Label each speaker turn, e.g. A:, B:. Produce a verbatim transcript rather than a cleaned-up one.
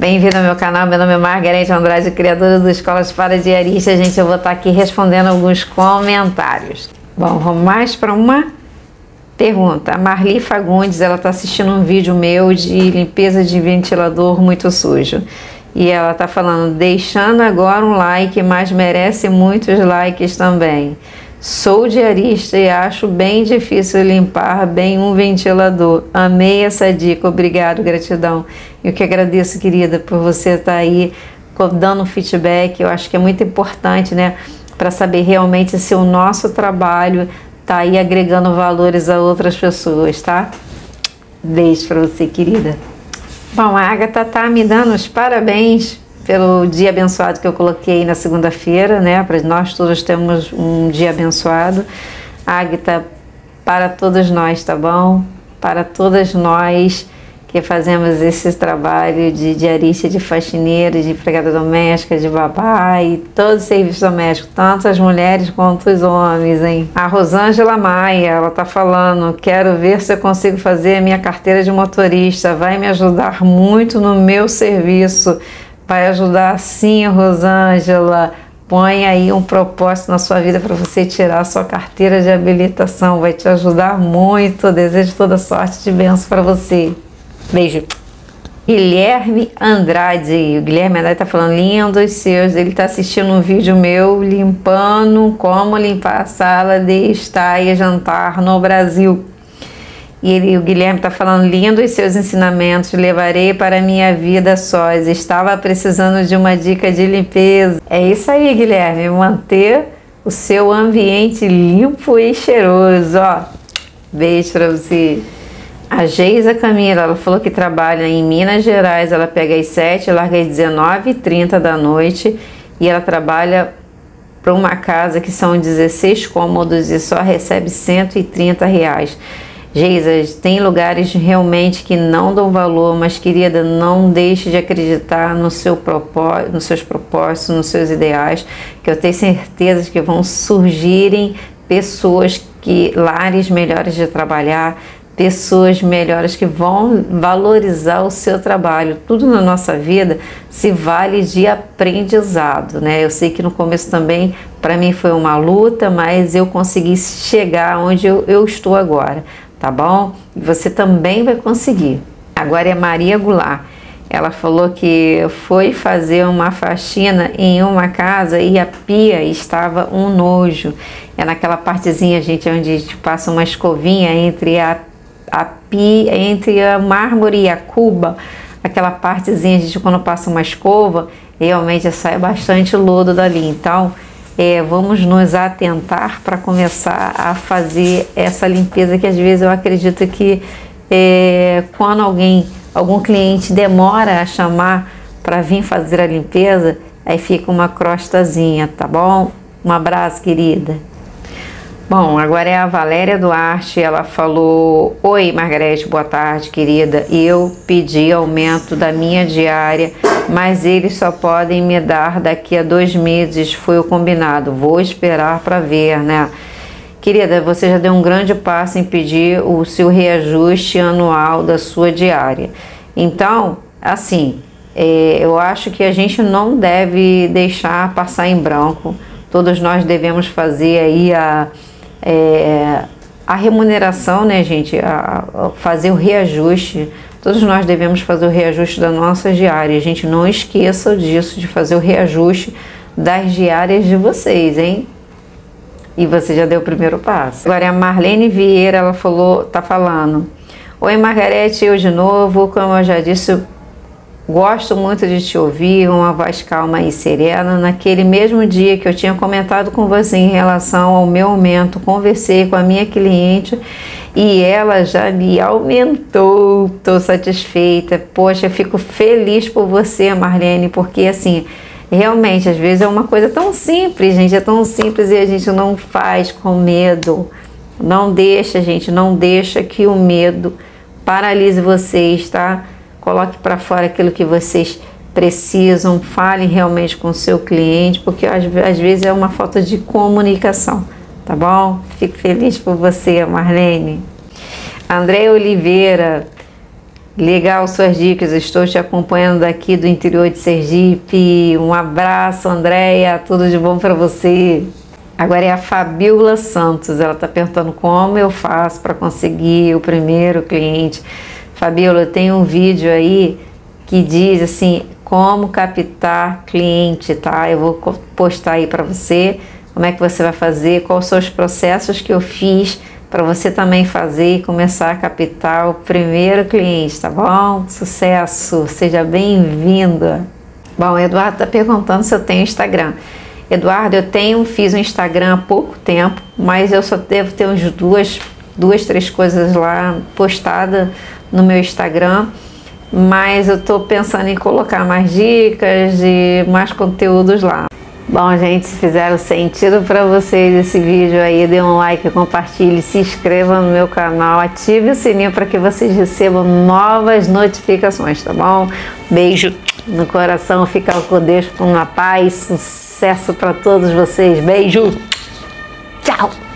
A: Bem-vindo ao meu canal, meu nome é Margarete Andrade, criadora do Escolas para Diaristas. Gente, eu vou estar aqui respondendo alguns comentários. Bom, vamos mais para uma pergunta. A Marli Fagundes, ela está assistindo um vídeo meu de limpeza de ventilador muito sujo. E ela está falando, deixando agora um like, mas merece muitos likes também. Sou diarista e acho bem difícil limpar bem um ventilador. Amei essa dica, obrigado, gratidão. Eu que agradeço, querida, por você estar aí dando feedback. Eu acho que é muito importante, né, para saber realmente se o nosso trabalho está aí agregando valores a outras pessoas, tá? Beijo para você, querida. Bom, a Agatha tá me dando os parabéns pelo dia abençoado que eu coloquei na segunda-feira, né? Para nós todos temos um dia abençoado. Agatha, para todos nós, tá bom? Para todas nós que fazemos esse trabalho de diarista, de faxineira, de empregada doméstica, de babá e todo serviço doméstico, tanto as mulheres quanto os homens, hein? A Rosângela Maia, ela tá falando, quero ver se eu consigo fazer a minha carteira de motorista, vai me ajudar muito no meu serviço. Vai ajudar sim, Rosângela. Põe aí um propósito na sua vida para você tirar a sua carteira de habilitação. Vai te ajudar muito. Desejo toda sorte de bênção para você. Beijo. Guilherme Andrade. O Guilherme Andrade tá falando lindos seus. Ele tá assistindo um vídeo meu limpando como limpar a sala de estar e jantar no Brasil. E ele, o Guilherme está falando, lindo os seus ensinamentos, levarei para a minha vida sós. Estava precisando de uma dica de limpeza. É isso aí, Guilherme, manter o seu ambiente limpo e cheiroso. Ó, beijo para você. A Geisa Camila, ela falou que trabalha em Minas Gerais, ela pega às sete, larga às dezenove e trinta da noite e ela trabalha para uma casa que são dezesseis cômodos e só recebe cento e trinta reais. Geisa, tem lugares realmente que não dão valor, mas querida, não deixe de acreditar no seu propósito, nos seus propósitos, nos seus ideais, que eu tenho certeza de que vão surgirem pessoas que, lares melhores de trabalhar, pessoas melhores que vão valorizar o seu trabalho. Tudo na nossa vida se vale de aprendizado, né? Eu sei que no começo também, para mim foi uma luta, mas eu consegui chegar onde eu, eu estou agora. Tá bom? Você também vai conseguir. Agora é Maria Goulart. Ela falou que foi fazer uma faxina em uma casa e a pia estava um nojo. É naquela partezinha, gente, onde a gente passa uma escovinha entre a, a pia, entre a mármore e a cuba. Aquela partezinha, a gente quando passa uma escova, realmente sai bastante lodo dali. Então, É, vamos nos atentar para começar a fazer essa limpeza, que às vezes eu acredito que é, quando alguém, algum cliente demora a chamar para vir fazer a limpeza, aí fica uma crostazinha, tá bom? Um abraço, querida. Bom, agora é a Valéria Duarte, ela falou, oi Margarete, boa tarde, querida, eu pedi aumento da minha diária, mas eles só podem me dar daqui a dois meses, foi o combinado, vou esperar para ver, né? Querida, você já deu um grande passo em pedir o seu reajuste anual da sua diária. Então, assim, é, eu acho que a gente não deve deixar passar em branco, todos nós devemos fazer aí a... É, a remuneração, né, gente, a, a fazer o reajuste, todos nós devemos fazer o reajuste da nossa diária, gente, não esqueça disso, de fazer o reajuste das diárias de vocês, hein, e você já deu o primeiro passo. Agora a Marlene Vieira, ela falou, tá falando, oi Margarete, eu de novo, como eu já disse, gosto muito de te ouvir, uma voz calma e serena. Naquele mesmo dia que eu tinha comentado com você em relação ao meu aumento, conversei com a minha cliente e ela já me aumentou. Estou satisfeita. Poxa, eu fico feliz por você, Marlene, porque assim, realmente, às vezes é uma coisa tão simples, gente, é tão simples e a gente não faz com medo. Não deixa, gente, não deixa que o medo paralise vocês, tá? Coloque para fora aquilo que vocês precisam, falem realmente com o seu cliente, porque às, às vezes é uma falta de comunicação, tá bom? Fico feliz por você, Marlene. André Oliveira, Legal suas dicas, estou te acompanhando daqui do interior de Sergipe. Um abraço, Andréia, tudo de bom para você. Agora é a Fabiola Santos, ela está perguntando como eu faço para conseguir o primeiro cliente. Fabiola, tem um vídeo aí que diz assim, como captar cliente, tá? Eu vou postar aí para você, como é que você vai fazer, quais são os processos que eu fiz para você também fazer e começar a captar o primeiro cliente, tá bom? Sucesso, seja bem-vinda. Bom, o Eduardo está perguntando se eu tenho Instagram. Eduardo, eu tenho, fiz um Instagram há pouco tempo, mas eu só devo ter uns duas, duas, três coisas lá postadas no meu Instagram, mas eu tô pensando em colocar mais dicas e mais conteúdos lá. Bom, gente, se fizeram sentido para vocês esse vídeo aí, dê um like, compartilhe, se inscreva no meu canal, ative o sininho para que vocês recebam novas notificações, tá bom? Beijo no coração, fica com Deus, com a paz, sucesso para todos vocês, beijo, tchau!